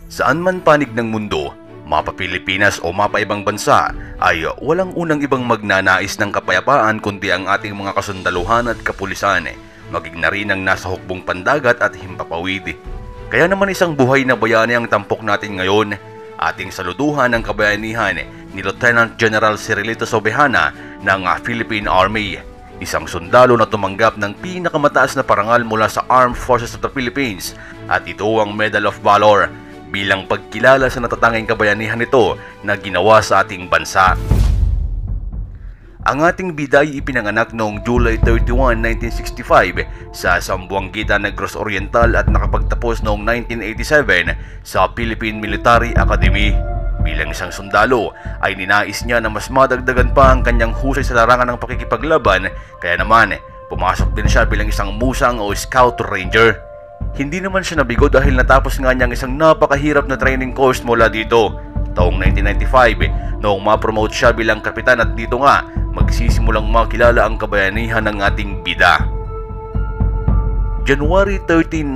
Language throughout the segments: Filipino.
Saan man panig ng mundo, mapa Pilipinas o mapa ibang bansa, ay walang unang ibang magnanais ng kapayapaan kundi ang ating mga kasundaluhan at kapulisan, maging na rin ang nasa hukbong pandagat at himpapawid. Kaya naman isang buhay na bayani ang tampok natin ngayon, ating saluduhan ng kabayanihan ni Lieutenant General Cirilito Sobejana ng Philippine Army, isang sundalo na tumanggap ng pinakamataas na parangal mula sa Armed Forces of the Philippines, at ito ang Medal of Valor bilang pagkilala sa natatanging kabayanihan nito na ginawa sa ating bansa. Ang ating bida ay ipinanganak noong July 31, 1965 sa Zamboanguita, Negros Oriental at nakapagtapos noong 1987 sa Philippine Military Academy. Bilang isang sundalo ay ninais niya na mas madagdagan pa ang kanyang husay sa larangan ng pakikipaglaban, kaya naman pumasok din siya bilang isang musang o Scout Ranger. Hindi naman siya nabigo dahil natapos nga niyang isang napakahirap na training course mula dito. Taong 1995, noong ma-promote siya bilang kapitan, at dito nga magsisimulang makilala ang kabayanihan ng ating bida. January 13,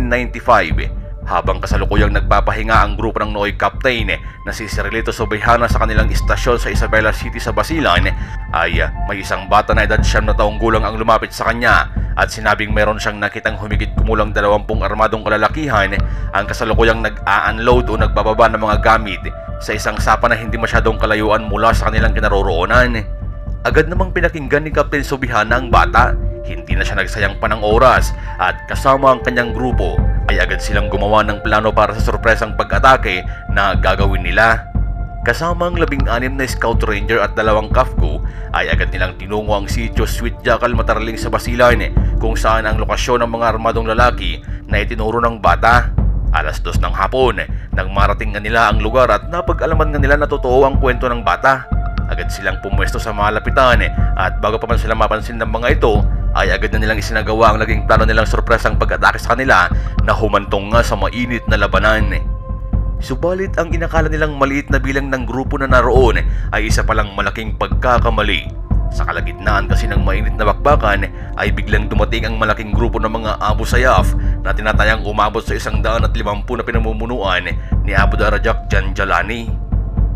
1995, habang kasalukuyang nagpapahinga ang grupo ng Noy Captain na si Cirilito Sobejana sa kanilang istasyon sa Isabela City sa Basilan, ay may isang bata na edad 9 na taong gulang ang lumapit sa kanya at sinabing meron siyang nakitang humigit kumulang 20 armadong kalalakihan ang kasalukuyang nag-a-unload o nagbababa ng mga gamit sa isang sapa na hindi masyadong kalayuan mula sa kanilang kinaroroonan. Agad namang pinakinggan ni Captain Sobejana ang bata, hindi na siya nagsayang pa ng oras at kasama ang kanyang grupo ay agad silang gumawa ng plano para sa sorpresang pag-atake na gagawin nila. Kasama ang 16 na Scout Ranger at 2 Kafko ay agad nilang tinungo ang sitio Sweet Jackal Matarling sa Basilan, kung saan ang lokasyon ng mga armadong lalaki na itinuro ng bata. Alas 2 ng hapon nang marating nga nila ang lugar at napag-alaman nga nila na totoo ang kwento ng bata. Agad silang pumwesto sa malapitan at bago pa man sila mapansin ng mga ito ay agad na nilang isinagawa ang naging plano nilang sorpresang pag-atake sa kanila na humantong nga sa mainit na labanan. Subalit ang inakala nilang maliit na bilang ng grupo na naroon ay isa palang malaking pagkakamali. Sa kalagitnaan kasi ng mainit na bakbakan ay biglang dumating ang malaking grupo ng mga Abu Sayyaf na tinatayang umabot sa 150 na pinamumunuan ni Abu Darajak Janjalani.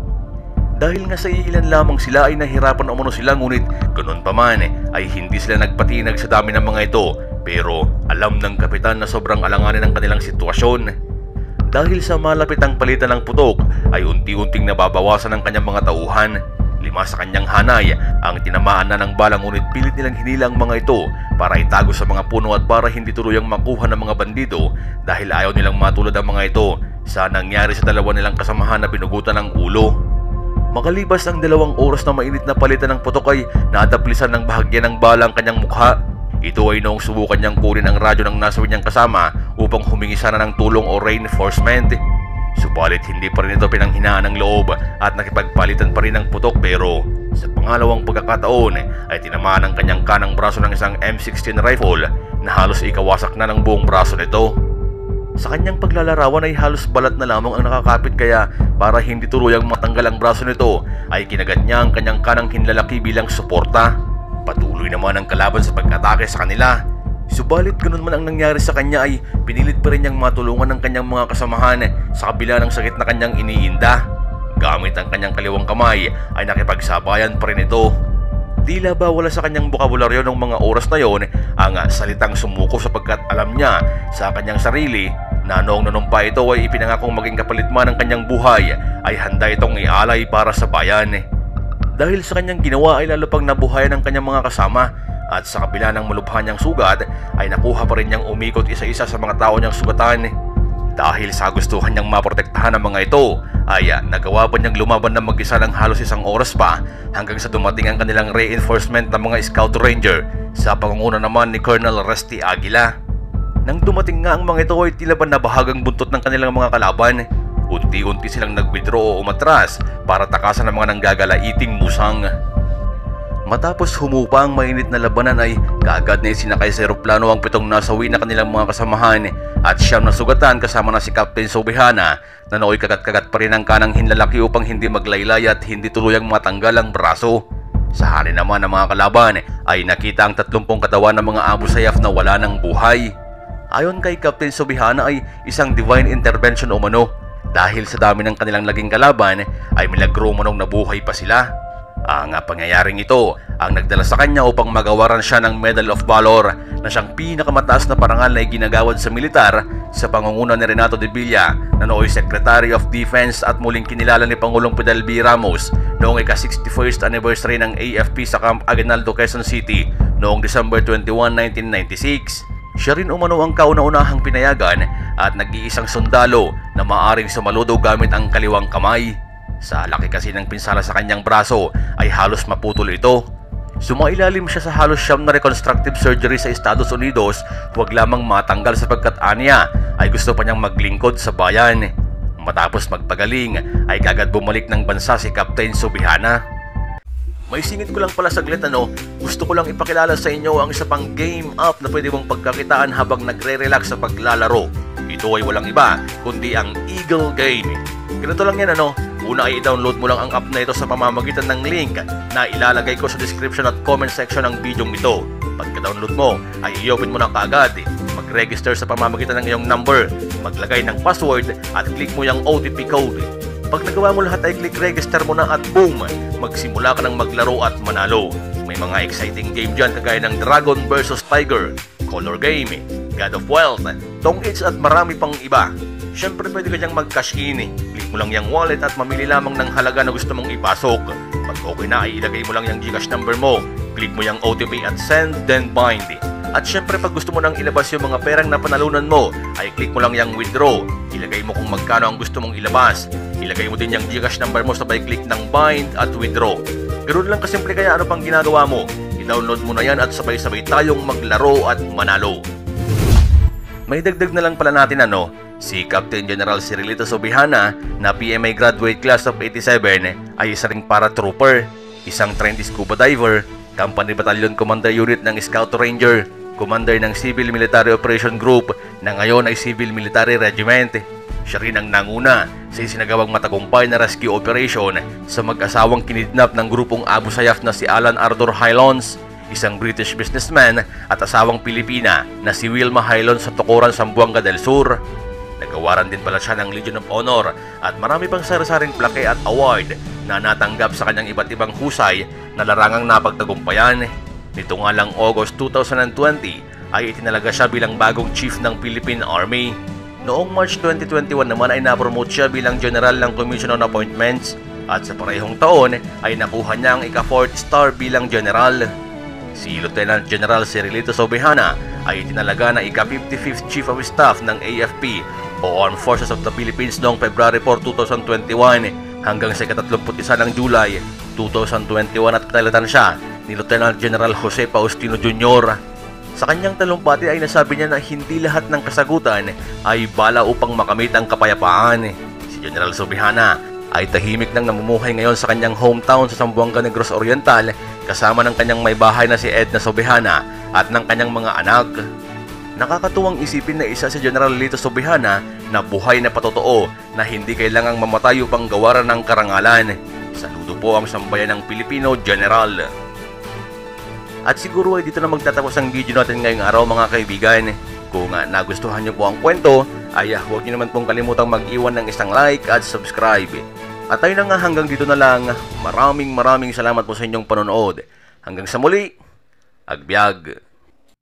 Dahil nga sa iilan lamang sila ay nahirapan umano sila, ngunit ganun pa man ay hindi sila nagpatinag sa dami ng mga ito, pero alam ng kapitan na sobrang alanganin ang kanilang sitwasyon. Dahil sa malapitang palitan ng putok ay unti-unting nababawasan ang kanyang mga tauhan. 5 sa kanyang hanay ang tinamaan na ng bala, ngunit pilit nilang hinila ang mga ito para itago sa mga puno at para hindi tuluyang makuha ng mga bandido dahil ayaw nilang matulad ang mga ito sa nangyari sa dalawa nilang kasamahan na pinugutan ng ulo. Makalipas ang 2 oras na mainit na palitan ng putok ay nadaplisan ng bahagya ng bala ang kanyang mukha. Ito ay noong subukan niyang kunin ang radyo ng nasawi niyang kasama upang humingi sana ng tulong o reinforcement. Subalit hindi pa rin ito pinanghinaan ng loob at nakipagpalitan pa rin ang putok, pero sa pangalawang pagkakataon ay tinamaan ang kanyang kanang braso ng isang M16 rifle na halos ikawasak na ng buong braso nito. Sa kanyang paglalarawan ay halos balat na lamang ang nakakapit, kaya para hindi tuluyang matanggal ang braso nito ay kinagat niya ang kanyang kanang hinlalaki bilang suporta. Patuloy naman ang kalaban sa pag-atake sa kanila. Subalit ganun man ang nangyari sa kanya ay pinilit pa rin niyang matulungan ng kanyang mga kasamahan sa kabila ng sakit na kanyang iniinda. Gamit ang kanyang kaliwang kamay ay nakipagsabayan pa rin ito. Tila ba wala sa kanyang bokabularyo ng mga oras na yon ang salitang sumuko, sapagkat alam niya sa kanyang sarili na noong nanumpa ito ay ipinangakong maging kapalit man ng kanyang buhay ay handa itong ialay para sa bayan. Dahil sa kanyang ginawa ay lalo pang nabuhayan ng kanyang mga kasama, at sa kabila ng malubhan niyang sugat ay nakuha pa rin niyang umikot isa-isa sa mga tao niyang sugatan. Dahil sa gustuhan niyang maprotektahan ng mga ito ay nagawa pa niyang lumaban ng mag-isa ng halos 1 oras pa hanggang sa dumating ang kanilang reinforcement ng mga Scout Ranger sa pangunguna naman ni Colonel Rusty Aguila. Nang dumating nga ang mga ito ay tila ba nabahagang buntot ng kanilang mga kalaban. Unti-unti silang nag-withdraw o umatras para takasan ng mga nanggagalaiting musang. Matapos humupa ang mainit na labanan ay kaagad na isinakay sa eroplano ang 7 nasawi na kanilang mga kasamahan at 9 na sugatan kasama na si Captain Sobejana na nooy kagat-kagat pa rin ang kanang hinlalaki upang hindi maglaylay at hindi tuluyang matanggal ang braso. Sa hari naman ng mga kalaban ay nakita ang 30 katawan ng mga Abu Sayyaf na wala ng buhay. Ayon kay Captain Sobejana ay isang divine intervention umano Dahil sa dami ng kanilang naging kalaban ay milagro manong nabuhay pa sila. Ang pangyayaring ito ang nagdala sa kanya upang magawaran siya ng Medal of Valor na siyang pinakamataas na parangal na iginagawad sa militar sa pangunguna ni Renato de Villa na nooy Secretary of Defense at muling kinilala ni Pangulong Fidel V. Ramos noong ika-61st anniversary ng AFP sa Camp Aguinaldo, Quezon City noong December 21, 1996. Siya rin umano ang kauna-unahang pinayagan at nag-iisang sundalo na maaring sumaludo gamit ang kaliwang kamay. Sa laki kasi ng pinsala sa kanyang braso ay halos maputol ito. Sumailalim siya sa halos 9 na reconstructive surgery sa Estados Unidos, huwag lamang matanggal sapagkat aniya ay gusto pa niyang maglingkod sa bayan. Matapos magpagaling ay kagad bumalik ng bansa si Captain Subihana. May singit ko lang pala saglit gusto ko lang ipakilala sa inyo ang isa pang game app na pwede mong pagkakitaan habang nagre-relax sa paglalaro. Ito ay walang iba kundi ang Eagle Game. Ganito lang yan Una ay i-download mo lang ang app na ito sa pamamagitan ng link na ilalagay ko sa description at comment section ng video ito. Pagka-download mo ay i-open mo na kaagad. Mag-register sa pamamagitan ng iyong number, maglagay ng password at click mo yung OTP code. Pag nagawa mo lahat ay click register mo na at boom! Magsimula ka ng maglaro at manalo. May mga exciting game dyan kagaya ng Dragon vs Tiger, Color Game, God of Wealth, Tong Its at marami pang iba. Siyempre pwede ka dyang mag-cash in. Click mo lang yung wallet at mamili lamang ng halaga na gusto mong ipasok. Pag okay na ay ilagay mo lang yung Gcash number mo. Click mo yung OTP at send, then bind. At siyempre pag gusto mo nang ilabas yung mga perang napanalunan mo, ay click mo lang yung withdraw. Ilagay mo kung magkano ang gusto mong ilabas. Ilagay mo din yung Gcash number mo sabay click ng bind at withdraw. Ganoon lang kasimple, kaya ano pang ginagawa mo? I-download mo na yan at sabay-sabay tayong maglaro at manalo. May dagdag na lang pala natin si Captain General Cirilito Subihana na PMA graduate class of 87 ay isa ring paratrooper, isang trained scuba diver, Company Battalion Commander Unit ng Scout Ranger, Commander ng Civil Military Operation Group na ngayon ay Civil Military Regiment. Siya rin ang nanguna sa isinagawang matagumpay na rescue operation sa mag-asawang kinidnap ng grupong Abu Sayyaf na si Alan Arthur Hylons, isang British businessman at asawang Pilipina na si Wilma Hylons sa Tukuran, Zamboanga del Sur. Nagawaran din pala siya ng Legion of Honor at marami pang sari-saring plaque at award na natanggap sa kanyang iba't ibang husay na larangang napagtagumpayan. Nito nga lang August 2020 ay itinalaga siya bilang bagong chief ng Philippine Army. Noong March 2021 naman ay napromote siya bilang General ng Commission on Appointments at sa parehong taon ay nakuha niya ang ika-4th star bilang General. Si Lieutenant General Cirilito Subihana ay itinalaga na ika-55th Chief of Staff ng AFP o Armed Forces of the Philippines noong February 4, 2021 hanggang sa ika-31 ng July 2021 at pinalitan siya ni Lieutenant General Jose Faustino Jr. Sa kanyang talumpati ay nasabi niya na hindi lahat ng kasagutan ay bala upang makamit ang kapayapaan. Si General Subihana ay tahimik nang namumuhay ngayon sa kanyang hometown sa Zamboanga Negros Oriental kasama ng kanyang may bahay na si Edna Subihana at ng kanyang mga anak. Nakakatuwang isipin na isa si General Lito Subihana na buhay na patotoo na hindi kailangang mamatay upang gawaran ng karangalan. Saludo po ang sambayan ng Pilipino, General. At siguro ay dito na magtatapos ang video natin ngayong araw mga kaibigan. Kung nagustuhan niyo po ang kwento, ay huwag niyo naman pong kalimutang mag-iwan ng isang like at subscribe. At tayo na nga hanggang dito na lang. Maraming salamat po sa inyong panonood. Hanggang sa muli, agbyag.